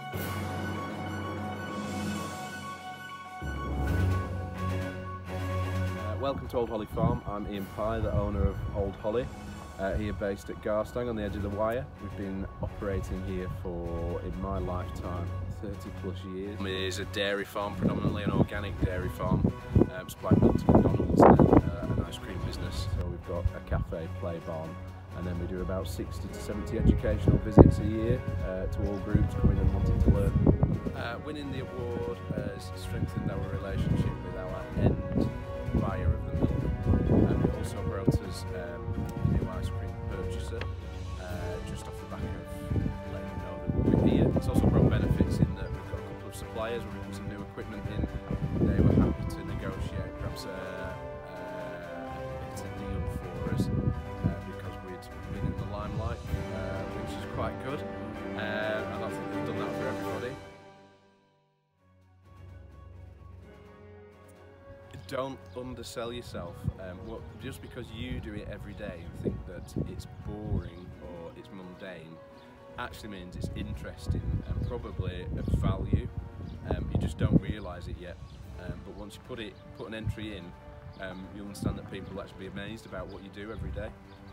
Welcome to Old Holly Farm. I'm Ian Pye, the owner of Old Holly, here based at Garstang on the edge of the Wyre. We've been operating here for, in my lifetime, 30 plus years. It is a dairy farm, predominantly an organic dairy farm, supplying milk to McDonald's and an ice cream business. So we've got a cafe, play barn, and then we do about 60 to 70 educational visits a year to all groups coming and wanting to learn. Winning the award has strengthened our relationship with our end buyer of the milk, and it also brought us a new ice cream purchaser just off the back of letting them know that we're here. It's also brought benefits in that we've got a couple of suppliers when we put some new equipment in. They were happy to negotiate perhaps a better deal for us because we'd been in the limelight, which is quite good. I don't think they've done that for everybody. Don't undersell yourself. Just because you do it every day and think that it's boring or it's mundane actually means it's interesting and probably of value. You just don't realise it yet. But once you put an entry in, you'll understand that people will actually be amazed about what you do every day.